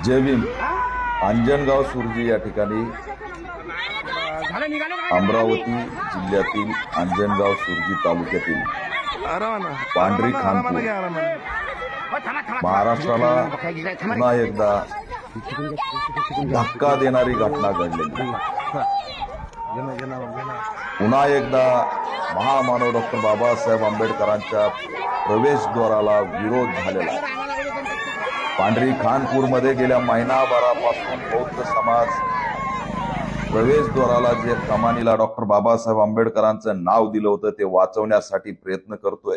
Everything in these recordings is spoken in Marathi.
जय भीम. अंजनगाव सुरजी या ठिकाणी अमरावती जिल्ह्यातील अंजनगाव सुरजी तालुक्यातील पांढरी खानपूर महाराष्ट्राला पुन्हा एकदा धक्का देणारी घटना घडलेली. पुन्हा एकदा महामानव डॉक्टर बाबासाहेब आंबेडकरांच्या प्रवेशद्वाराला विरोध झालेला आहे. पांढरी खानपूरमध्ये गेल्या महिनाभरापासून बौद्ध समाज प्रवेशद्वाराला जे कमानीला डॉक्टर बाबासाहेब आंबेडकरांचं नाव दिलं होतं ते वाचवण्यासाठी प्रयत्न करतोय,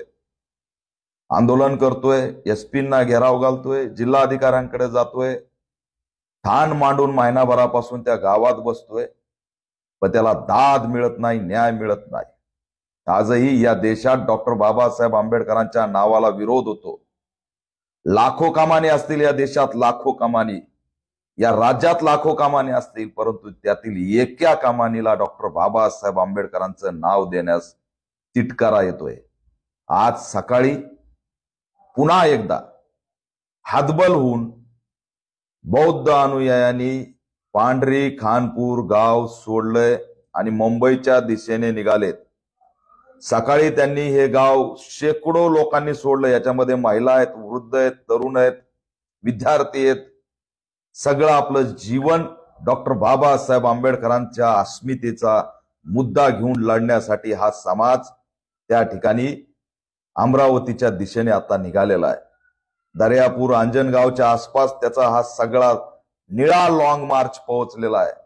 आंदोलन करतोय, एसपींना घेराव घालतोय, जिल्हाधिकाऱ्यांकडे जातोय, ठाण मांडून महिनाभरापासून त्या गावात बसतोय, पण त्याला दाद मिळत नाही, न्याय मिळत नाही. आजही या देशात डॉक्टर बाबासाहेब आंबेडकरांच्या नावाला विरोध होतो. लाखो कमानी असतील या देशात, लाखो कमानी या राज्यात, लाखो कमानी असतील, परंतु त्यातील एका कमानीला डॉक्टर बाबासाहेब आंबेडकरांचं नाव देण्यास तिटकारा येतोय. आज सकाळी पुन्हा एकदा हतबल होऊन बौद्ध अनुयायांनी पांढरी खानपूर गाव सोडलंय आणि मुंबईच्या दिशेने निघालेत. सकाळी त्यांनी हे गाव शेकडो लोकांनी सोडलं. याच्यामध्ये महिला आहेत, वृद्ध आहेत, तरुण आहेत, विद्यार्थी आहेत. सगळं आपलं जीवन डॉक्टर बाबासाहेब आंबेडकरांच्या अस्मितेचा मुद्दा घेऊन लढण्यासाठी हा समाज त्या ठिकाणी अमरावतीच्या दिशेने आता निघालेला आहे. दर्यापूर अंजनगावच्या आसपास त्याचा हा सगळा निळा लॉंग मार्च पोहोचलेला आहे.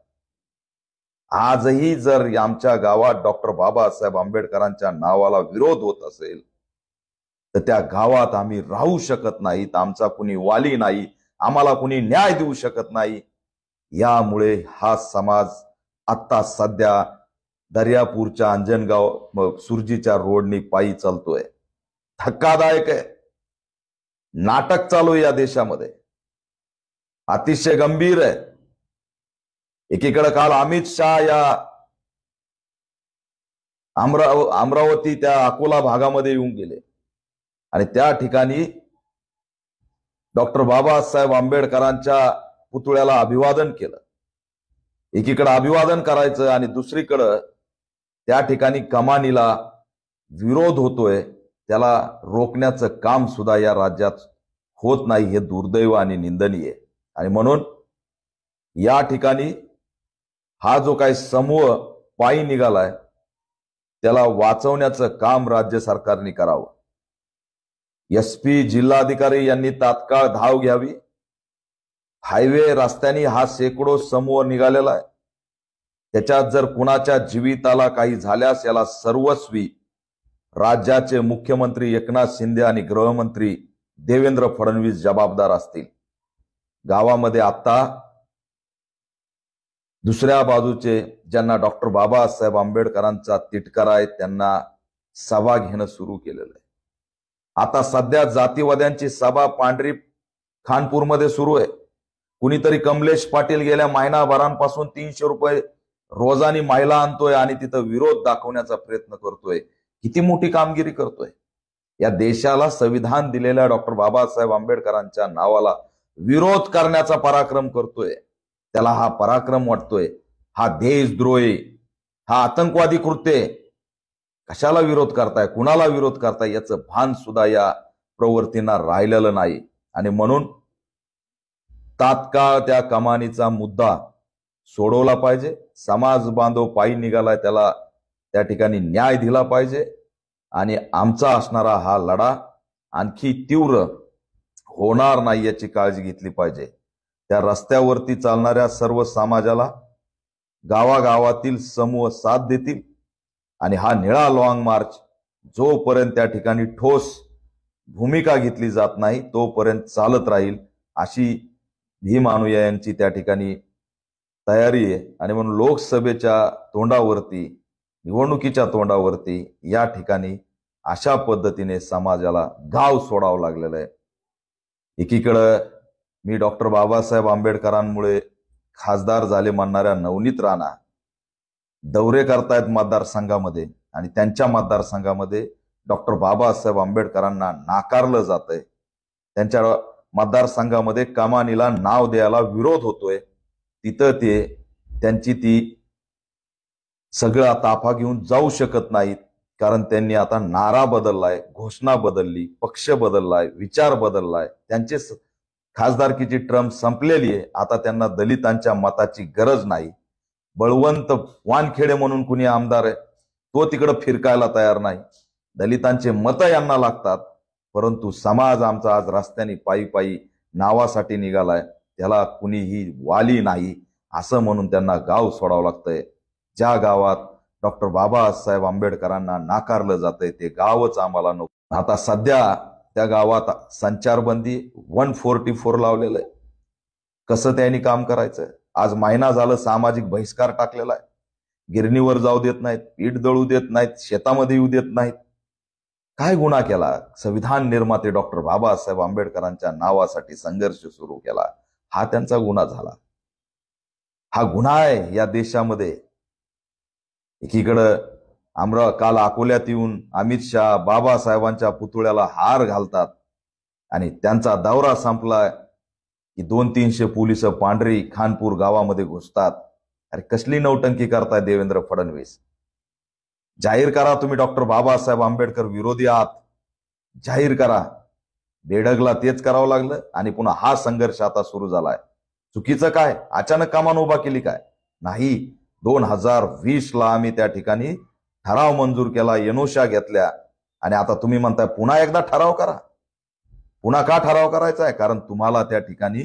आजही जर आमच्या गावात डॉक्टर बाबासाहेब आंबेडकरांच्या नावाला विरोध होत असेल तर त्या गावात आम्ही राहू शकत नाहीत. आमचा कुणी वाली नाही, आम्हाला कुणी न्याय देऊ शकत नाही. यामुळे हा समाज आता सध्या दर्यापूरच्या अंजनगाव सुरजीच्या रोडनी पायी चालतोय. धक्कादायक आहे. नाटक चालू आहे या देशामध्ये, अतिशय गंभीर आहे. एकीकडे काल अमित शहा या अमरावती त्या अकोला भागामध्ये येऊन गेले आणि त्या ठिकाणी डॉक्टर बाबासाहेब आंबेडकरांच्या पुतळ्याला अभिवादन केलं. एकीकडे अभिवादन करायचं आणि दुसरीकडं त्या ठिकाणी कमानीला विरोध होतोय. त्याला रोखण्याचं काम सुद्धा या राज्यात होत नाही. हे दुर्दैव आणि निंदनीय. आणि म्हणून या ठिकाणी हा जो काही समूह पायी निघालाय त्याला वाचवण्याचं काम राज्य सरकारने करावं. एसपी, जिल्हाधिकारी यांनी तात्काळ धाव घ्यावी. हायवे रस्त्याने हा शेकडो समूह निघालेला आहे. त्याच्यात जर कुणाच्या जीविताला काही झाल्यास याला सर्वस्वी राज्याचे मुख्यमंत्री एकनाथ शिंदे आणि गृहमंत्री देवेंद्र फडणवीस जबाबदार असतील. गावामध्ये आता दुसऱ्या बाजूचे ज्यांना डॉक्टर बाबासाहेब आंबेडकरांचा तिटकारा आहे त्यांना सभा घेणं सुरू केलेलं आहे. आता सध्या जातीवाद्यांची सभा पांढरी खानपूरमध्ये सुरू आहे. कुणीतरी कमलेश पाटील गेल्या महिनाभरांपासून 300 रुपये रोजानी महिला आणतोय आणि तिथं विरोध दाखवण्याचा प्रयत्न करतोय. किती मोठी कामगिरी करतोय. या देशाला संविधान दिलेल्या डॉक्टर बाबासाहेब आंबेडकरांच्या नावाला विरोध करण्याचा पराक्रम करतोय. त्याला हा पराक्रम वाटतोय. हा देशद्रोही, हा आतंकवादी कृत्य. कशाला विरोध करताय, कुणाला विरोध करताय याचं भान सुद्धा या प्रवृत्तींना राहिलेलं नाही. आणि म्हणून तात्काळ त्या कमानीचा मुद्दा सोडवला पाहिजे. समाज बांधव पायी निघालाय त्याला त्या ठिकाणी न्याय दिला पाहिजे. आणि आमचा असणारा हा लढा आणखी तीव्र होणार नाही याची काळजी घेतली पाहिजे. त्या रस्त्यावरती चालणाऱ्या सर्व समाजाला गावागावातील समूह साथ देतील आणि हा निळा लॉंग मार्च जोपर्यंत त्या ठिकाणी ठोस भूमिका घेतली जात नाही तोपर्यंत चालत राहील अशी भीम अनुयायांची त्या ठिकाणी तयारी आहे. आणि म्हणून लोकसभेच्या तोंडावरती, निवडणुकीच्या तोंडावरती या ठिकाणी अशा पद्धतीने समाजाला गाव सोडावं लागलेलं आहे. एकीकडं मी डॉक्टर बाबासाहेब आंबेडकरांमुळे खासदार झाले म्हणणाऱ्या नवनीत राणा दौरे करतायत मतदारसंघामध्ये आणि त्यांच्या मतदारसंघामध्ये डॉक्टर बाबासाहेब आंबेडकरांना नाकारलं जातंय. त्यांच्या मतदारसंघामध्ये कमानीला नाव द्यायला विरोध होतोय, तिथं ते त्यांची ती सगळा ताफा घेऊन जाऊ शकत नाहीत. कारण त्यांनी आता नारा बदललाय, घोषणा बदलली, पक्ष बदललाय, विचार बदललाय. त्यांचे खासदारकीची टर्म संपलेली आहे. आता त्यांना दलितांच्या मताची गरज नाही. बळवंत वानखेडे म्हणून कुणी आमदार आहे, तो तिकडे फिरकायला तयार नाही. दलितांचे मत यांना लागतात, परंतु समाज आमचा आज रस्त्याने पायी पायी नावासाठी निघालाय, त्याला कुणीही वाली नाही असं म्हणून त्यांना गाव सोडावं लागतंय. ज्या गावात डॉक्टर बाबासाहेब आंबेडकरांना नाकारलं जातंय ते गावच आम्हाला नको. आता सध्या त्या गावात संचारबंदी 144 लावलेलं आहे. कसं त्यांनी काम करायचं? आज महिना झालं सामाजिक बहिष्कार टाकलेला आहे. गिरणीवर जाऊ देत नाहीत, पीठ दळू देत नाहीत, शेतामध्ये येऊ देत नाहीत. काय गुन्हा केला? संविधान निर्माते डॉक्टर बाबासाहेब आंबेडकरांच्या नावासाठी संघर्ष सुरू केला, हा त्यांचा गुन्हा झाला. हा गुन्हा आहे या देशामध्ये. एकीकडं काल अकोल्यात येऊन अमित शहा बाबासाहेबांच्या पुतळ्याला हार घालतात आणि त्यांचा दौरा संपला की 200-300 पोलिस पांढरी खानपूर गावामध्ये घुसतात. अरे कसली नौटंकी करताय देवेंद्र फडणवीस? जाहीर करा तुम्ही डॉक्टर बाबासाहेब आंबेडकर विरोधी आहात, जाहीर करा. बेडगला तेच करावं लागलं आणि पुन्हा हा संघर्ष आता सुरू झालाय. चुकीचं काय? अचानक कमान उभा केली काय? नाही. 2020 आम्ही त्या ठिकाणी ठराव मंजूर केला, एनओशा घेतल्या आणि आता तुम्ही म्हणताय पुन्हा एकदा ठराव करा. पुन्हा का ठराव करायचा आहे? कारण तुम्हाला त्या ठिकाणी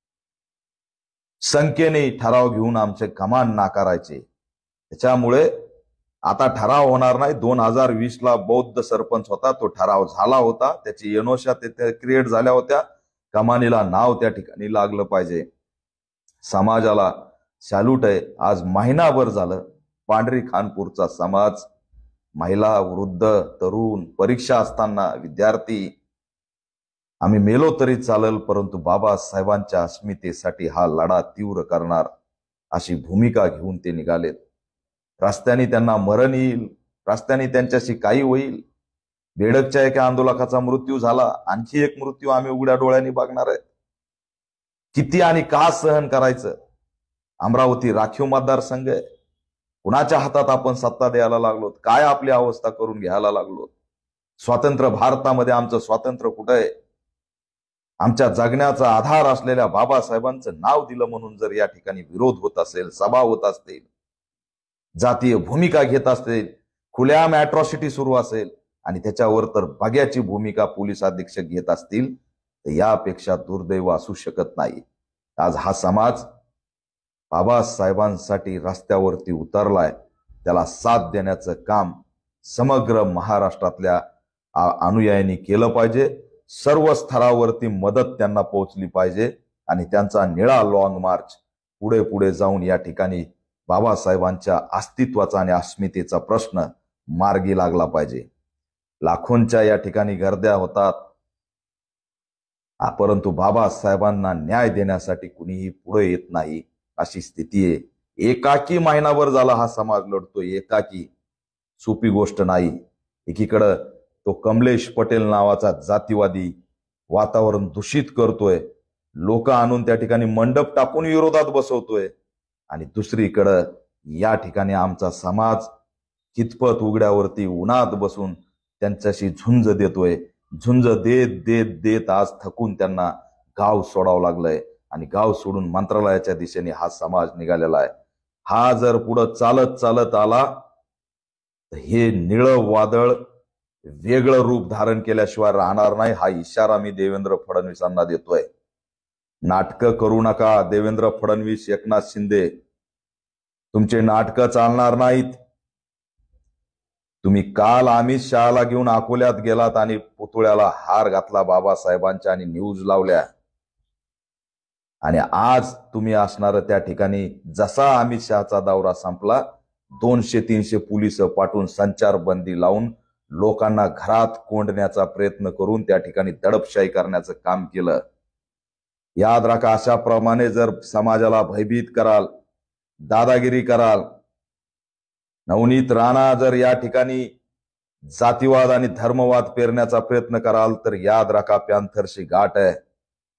संख्येने ठराव घेऊन आमचे कमान नाकारायचे. त्याच्यामुळे आता ठराव होणार नाही. 2020 बौद्ध सरपंच होता, तो ठराव झाला होता, त्याची एनओशा तिथे क्रिएट झाल्या होत्या. कमानीला नाव त्या ठिकाणी लागलं पाहिजे. समाजाला सॅल्यूट आहे. आज महिनाभर झालं पांढरी खानपूरचा समाज, महिला, वृद्ध, तरुण, परीक्षा असताना विद्यार्थी, आम्ही मेलो तरी चालेल परंतु बाबासाहेबांच्या अस्मितेसाठी हा लढा तीव्र करणार अशी भूमिका घेऊन ते निघालेत. रस्त्याने त्यांना मरण येईल, रस्त्याने त्यांच्याशी काही होईल. बेडकच्या एका आंदोलकाचा मृत्यू झाला, आणखी एक मृत्यू आम्ही उघड्या डोळ्यांनी बघणार आहे. किती आणि का सहन करायचं? अमरावती राखीव मतदारसंघ आहे. कुणाच्या हातात आपण सत्ता द्यायला लागलो? काय आपली अवस्था करून घ्यायला लागलो? स्वतंत्र भारतामध्ये आमचं स्वातंत्र्य कुठं आहे? आमच्या जगण्याचा आधार असलेल्या बाबासाहेबांचं नाव दिलं म्हणून जर या ठिकाणी विरोध होत असेल, सभा होत असतील, जातीय भूमिका घेत असतील, खुल्याम अॅट्रॉसिटी सुरू असेल आणि त्याच्यावर तर बघ्याची भूमिका पोलीस अधीक्षक घेत असतील तर यापेक्षा दुर्दैव असू शकत नाही. आज हा समाज बाबासाहेबांसाठी रस्त्यावरती उतरलाय. त्याला साथ देण्याचं काम समग्र महाराष्ट्रातल्या अनुयायांनी केलं पाहिजे. सर्व स्तरावरती मदत त्यांना पोहोचली पाहिजे आणि त्यांचा निळा लॉंग मार्च पुढे पुढे जाऊन या ठिकाणी बाबासाहेबांच्या अस्तित्वाचा आणि अस्मितेचा प्रश्न मार्गी लागला पाहिजे. लाखोंच्या या ठिकाणी गर्द्या होतात, परंतु बाबासाहेबांना न्याय देण्यासाठी कुणीही पुढे येत नाही अशी स्थिती आहे. एकाकी महिनाभर झाला हा समाज लढतोय, एकाकी. सोपी गोष्ट नाही. एकीकडं तो कमलेश पटेल नावाचा जातीवादी वातावरण दूषित करतोय, लोक आणून त्या ठिकाणी मंडप टाकून विरोधात बसवतोय आणि दुसरीकडं या ठिकाणी आमचा समाज कितपत उघड्यावरती उन्हात बसून त्यांच्याशी झुंज देतोय. झुंज देत देत देत आज थकून त्यांना गाव सोडावं लागलंय आणि गाव सोडून मंत्रालयाच्या दिशेने हा समाज निघालेला आहे. हा जर पुढं चालत चालत आला तर हे निळं वादळ वेगळं रूप धारण केल्याशिवाय राहणार नाही. हा इशारा मी देवेंद्र फडणवीसांना देतोय. नाटकं करू नका देवेंद्र फडणवीस, एकनाथ शिंदे. तुमचे नाटकं चालणार नाहीत. तुम्ही काल अमित शहाला घेऊन अकोल्यात गेलात आणि पुतळ्याला हार घातला बाबासाहेबांच्या आणि न्यूज लावल्या आणि आज तुम्ही असणार त्या ठिकाणी जसा अमित शहाचा दौरा संपला 200-300 पोलिस पाठवून संचारबंदी लावून लोकांना घरात कोंडण्याचा प्रयत्न करून त्या ठिकाणी दडपशाही करण्याचं काम केलं. याद राखा, अशा प्रमाणे जर समाजाला भयभीत कराल, दादागिरी कराल, नवनीत राणा जर या ठिकाणी जातीवाद आणि धर्मवाद पेरण्याचा प्रयत्न कराल तर याद राखा पॅन्थरशी गाठ आहे.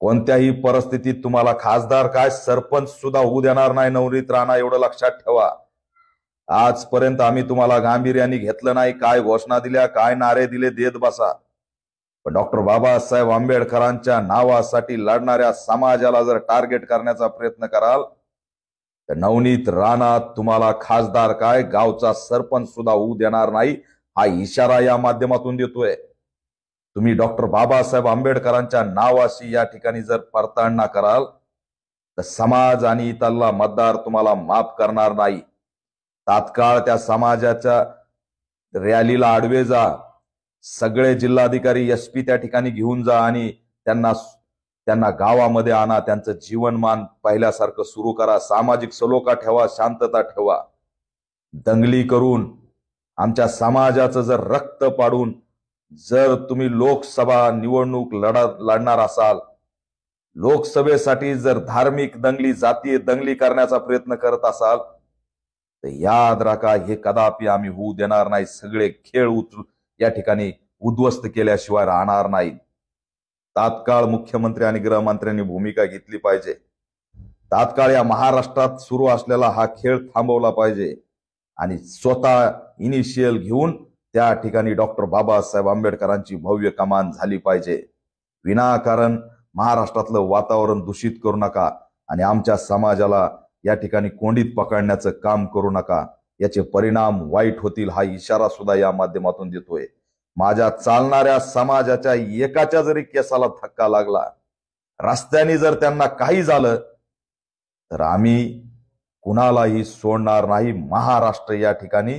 कोणत्याही परिस्थितीत तुम्हाला खासदार काय सरपंच सुद्धा होऊ देणार नाही नवनीत राणा, एवढं लक्षात ठेवा. आजपर्यंत आम्ही तुम्हाला गांभीर्याने घेतलं नाही. काय घोषणा दिल्या, काय नारे दिले देत बसा. पण डॉक्टर बाबासाहेब आंबेडकरांच्या नावासाठी लढणाऱ्या समाजाला जर टार्गेट करण्याचा प्रयत्न कराल तर नवनीत राणा तुम्हाला खासदार काय गावचा सरपंच सुद्धा होऊ देणार नाही, हा इशारा या माध्यमातून देतोय. तुम्ही डॉक्टर बाबासाहेब आंबेडकरांच्या नावाशी या ठिकाणी जर पडताळणा कराल तर समाज आणि इथला मतदार तुम्हाला माफ करणार नाही. तात्काळ त्या समाजाच्या रॅलीला आडवे जा. सगळे जिल्हाधिकारी एसपी त्या ठिकाणी घेऊन जा आणि त्यांना गावामध्ये आणा. त्यांचं जीवनमान पहिल्यासारखं सुरू करा. सामाजिक सलोखा ठेवा, शांतता ठेवा. दंगली करून आमच्या समाजाचं जर रक्त पाडून जर तुम्ही लोकसभा निवडणूक लढणार असाल, लोकसभेसाठी जर धार्मिक दंगली, जातीय दंगली करण्याचा प्रयत्न करत असाल तर याद राखा, हे कदापि आम्ही होऊ देणार नाही. सगळे खेळ या ठिकाणी उद्ध्वस्त केल्याशिवाय राहणार नाही. तात्काळ मुख्यमंत्री आणि गृहमंत्र्यांनी भूमिका घेतली पाहिजे. तात्काळ या महाराष्ट्रात सुरू असलेला हा खेळ थांबवला पाहिजे आणि स्वतः इनिशियल घेऊन त्या ठिकाणी डॉक्टर बाबासाहेब आंबेडकरांची भव्य कमान झाली पाहिजे. विनाकारण महाराष्ट्रातलं वातावरण दूषित करू नका आणि आमच्या समाजाला या ठिकाणी कोंडीत पकडण्याचं काम करू नका. याचे परिणाम वाईट होतील, हा इशारा सुद्धा या माध्यमातून देतोय. माझ्या चालणाऱ्या समाजाच्या एकाच्या जरी केसाला धक्का लागला, रस्त्याने जर त्यांना काही झालं तर आम्ही कुणालाही सोडणार नाही. महाराष्ट्र या ठिकाणी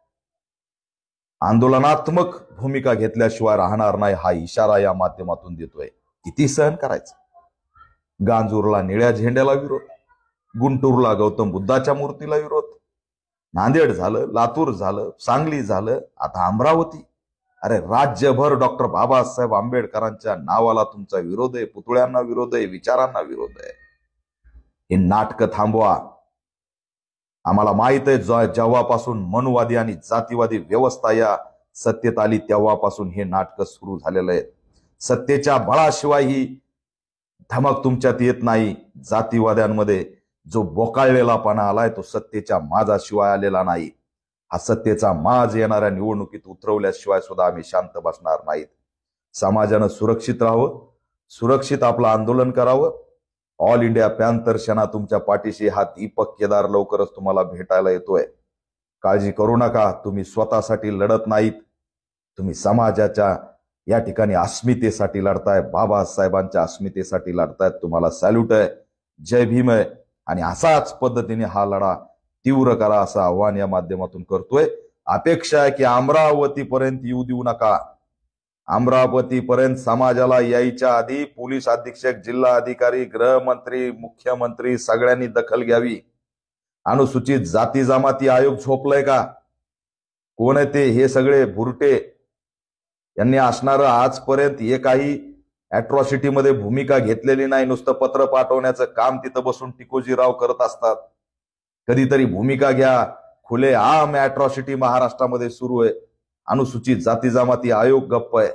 आंदोलनात्मक भूमिका घेतल्याशिवाय राहणार नाही, हा इशारा या माध्यमातून देतोय. किती सहन करायचं? गांजूरला निळ्या झेंड्याला विरोध, गुंटूरला गौतम बुद्धाच्या मूर्तीला विरोध, नांदेड झालं, लातूर झालं, सांगली झालं, आता अमरावती. अरे राज्यभर डॉक्टर बाबासाहेब आंबेडकरांच्या नावाला तुमचा विरोध आहे, पुतळ्यांना विरोध आहे, विचारांना विरोध आहे. हे नाटक थांबवा. आम्हाला माहित आहे जेव्हापासून मनुवादी आणि जातीवादी व्यवस्था या सत्तेत आली तेव्हापासून हे नाटक सुरू झालेलं आहे. सत्तेच्या बळाशिवाय ही धमक तुमच्यात येत नाही. जातीवाद्यांमध्ये जो बोकाळलेलापणा आलाय तो सत्तेच्या माजाशिवाय आलेला नाही. हा सत्तेचा माज येणाऱ्या निवडणुकीत उतरवल्याशिवाय सुद्धा आम्ही शांत बसणार नाहीत. समाजानं सुरक्षित राहावं, सुरक्षित आपलं आंदोलन करावं. ऑल इंडिया पॅन्थर सेना तुमच्या पाठीशी, हा दीपक केदार लवकरच तुम्हाला भेटायला येतोय. काळजी करू नका. तुम्ही स्वतःसाठी लढत नाहीत, तुम्ही समाजाच्या या ठिकाणी अस्मितेसाठी लढताय, बाबासाहेबांच्या अस्मितेसाठी लढतायत. तुम्हाला सॅल्यूट आहे, जय भीम आहे. आणि असाच पद्धतीने हा लढा तीव्र करा असं आव्हान या माध्यमातून करतोय. अपेक्षा आहे की अमरावतीपर्यंत येऊ देऊ नका. अमरावतीपर्यंत समाजाला यायच्या आधी पोलीस अधीक्षक, जिल्हा अधिकारी, गृहमंत्री, मुख्यमंत्री सगळ्यांनी दखल घ्यावी. अनुसूचित जाती जमाती आयोग झोपलंय का? कोण आहे ते? हे सगळे भुरटे यांनी असणारं आजपर्यंत एकाही अॅट्रॉसिटीमध्ये भूमिका घेतलेली नाही. नुसतं पत्र पाठवण्याचं काम तिथं बसून टिकोजीराव करत असतात. कधीतरी भूमिका घ्या. खुले आम अॅट्रॉसिटी महाराष्ट्रामध्ये सुरू आहे. अनुसूचित जाती जमाती आयोग गप्प आहे.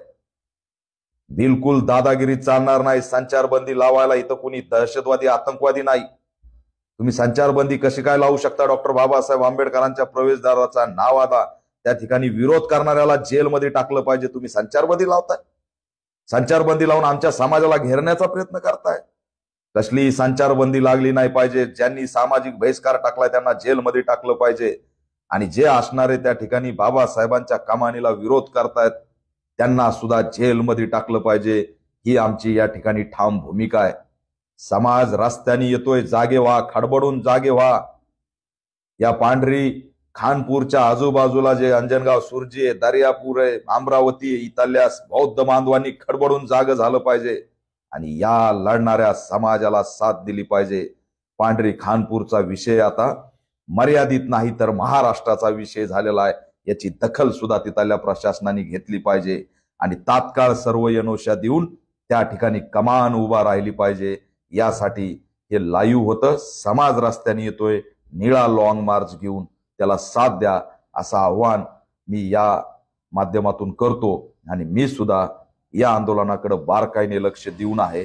बिलकुल दादागिरी चालणार नाही. संचारबंदी लावायला इथं कोणी दहशतवादी, आतंकवादी नाही. तुम्ही संचारबंदी कशी काय लावू शकता? डॉक्टर बाबासाहेब आंबेडकरांच्या प्रवेशद्वाराचा नाव आता त्या ठिकाणी विरोध करणाऱ्याला जेलमध्ये टाकलं पाहिजे. तुम्ही संचारबंदी लावताय. संचारबंदी लावून आमच्या समाजाला घेरण्याचा प्रयत्न करताय. कसली संचारबंदी लागली नाही पाहिजे. ज्यांनी सामाजिक बहिष्कार टाकलाय त्यांना जेलमध्ये टाकलं पाहिजे आणि जे असणारे त्या ठिकाणी बाबासाहेबांच्या कमानीला विरोध करतायत त्यांना सुद्धा जेलमध्ये टाकलं पाहिजे. ही आमची या ठिकाणी ठाम भूमिका आहे. समाज रस्त्याने येतोय, जागे व्हा, खडबडून जागे व्हा. या पांढरी खानपूरच्या आजूबाजूला जे अंजनगाव, सुरजी आहे, दर्यापूर आहे, अमरावती इथल्या बौद्ध बांधवांनी खडबडून जाग झालं पाहिजे आणि या लढणाऱ्या समाजाला साथ दिली पाहिजे. पांढरी खानपूरचा विषय आता मर्यादित नाही तर महाराष्ट्राचा विषय झालेला आहे. याची दखल सुद्धा तिथल्या प्रशासनाने घेतली पाहिजे आणि तात्काळ सर्व यनोशा देऊन त्या ठिकाणी कमान उभा राहिली पाहिजे. यासाठी हे लाईव्ह होतं. समाज रस्त्याने येतोय, निळा लॉंग मार्च घेऊन त्याला साथ द्या असं आव्हान मी या माध्यमातून करतो आणि मी सुद्धा या आंदोलनाकडे बारकाईने लक्ष देऊन आहे.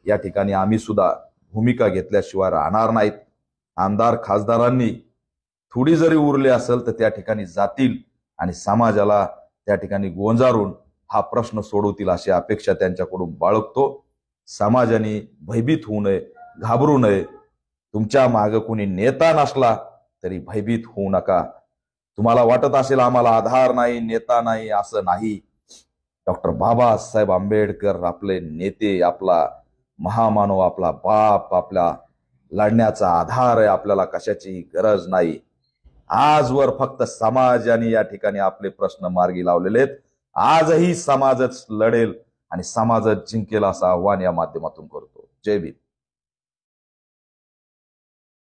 या ठिकाणी आम्ही सुद्धा भूमिका घेतल्याशिवाय राहणार नाहीत. आमदार खासदारांनी थोडी जरी उरली असेल तर त्या ठिकाणी जातील आणि समाजाला त्या ठिकाणी गोंजारून हा प्रश्न सोडवतील अशी अपेक्षा त्यांच्याकडून बाळगतो. समाजाने भयभीत होऊ नये, घाबरू नये. तुमच्या मागे कोणी नेता नसला तरी भयभीत होऊ नका. तुम्हाला वाटत असेल आम्हाला आधार नाही, नेता नाही, असं नाही. डॉक्टर बाबासाहेब आंबेडकर आपले नेते, आपला महामानव, आपला बाप, आपला लढण्याचा आधार आहे. आपल्याला कशाची गरज नाही. आजवर फक्त समाजाने या ठिकाणी आपले प्रश्न मार्गी लावलेले आहेत. आजही समाजच लढेल आणि समाजच जिंकेल असं आव्हान या माध्यमातून करतो. जय भीम.